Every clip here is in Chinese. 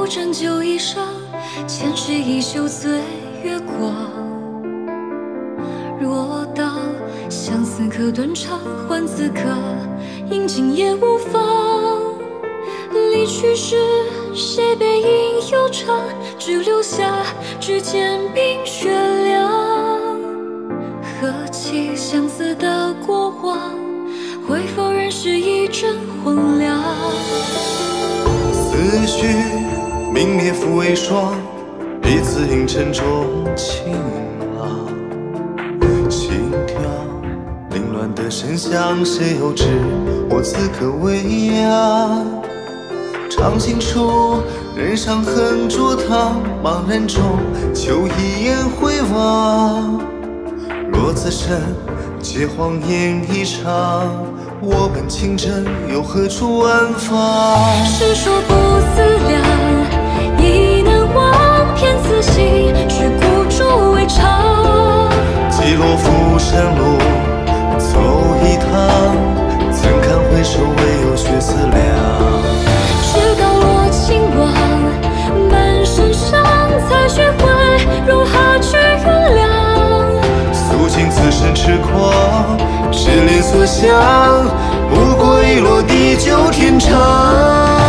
针旧衣裳，前世依旧醉月光。若道相思可断肠，换此刻饮尽也无妨。离去时，谁背影悠长，只留下指尖冰雪凉。何其相似的过往，会否仍是一阵荒凉？ 思绪泯灭复为霜，彼此映尘中晴朗。心跳凌乱的声响，谁又知我此刻微凉？长行处，人伤痕灼烫，茫然中求一眼回望。若此生皆谎言一场，我本情真又何处安放？ 是说不思量，意难忘，偏此心却孤注为长。 几落浮生路，走一趟，怎堪回首，唯有血思量。 直到落情网，满身伤，才学会如何去原谅。 诉尽此生痴狂，痴恋所向，不过一落地久天长。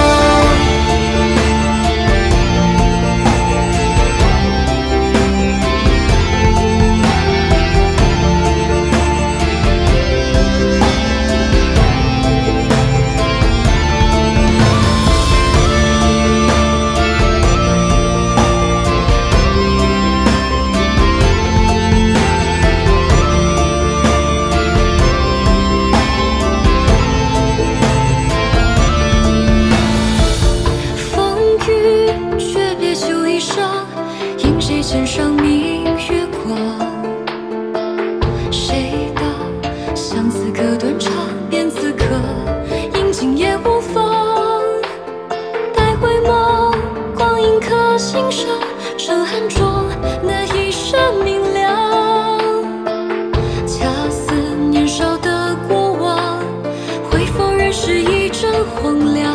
肩上明月光，谁道相思可断肠，便此刻饮尽也无妨。待回眸，光阴可欣赏，沉寒中那一生明亮。恰似年少的过往，会否仍是一阵荒凉？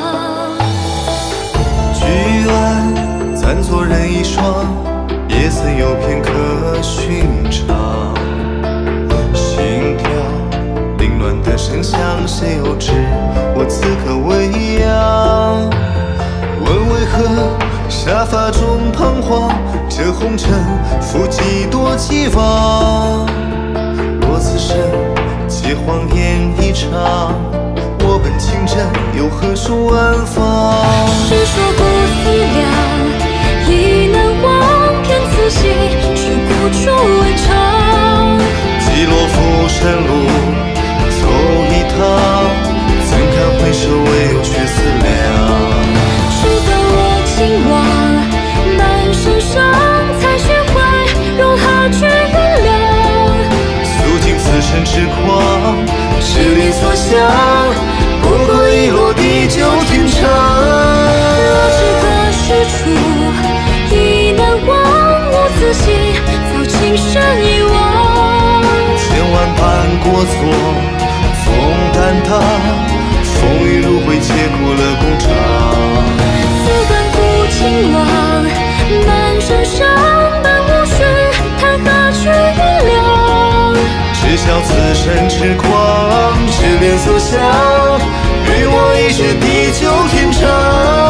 举案暂作人一双，也曾有片刻寻常。心跳凌乱的声响，谁又知我此刻微扬？问为何沙发中彷徨，这红尘负几多寄望？若此生皆谎言一场，我本情真又何处安放？ 是说不思量，意难忘，偏此心却孤注为长。 几落浮生路，走一趟，怎堪回首，唯有血思量。 直到落情网，满身伤，才学会如何去原谅。 诉尽此生痴狂，痴恋所向，不过一落地久天长。 若知何时处，意难忘，无此心，早情深一忘。 千万般过错，纵担当，风雨如灰，结过了工厂。 此段负情网，满身伤，本无需，谈何去原谅？ 知晓此生痴狂，痴恋所向，与我一世地久天长。